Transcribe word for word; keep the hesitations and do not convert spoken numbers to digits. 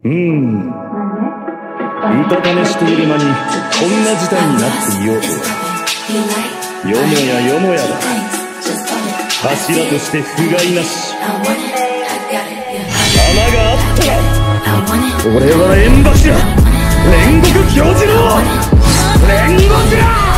うーん、うたた寝している間にこんな事態になっていようとは、よもやよもやだ。柱として不甲斐なし。穴があったら俺は縁柱、煉獄教授の煉獄だ。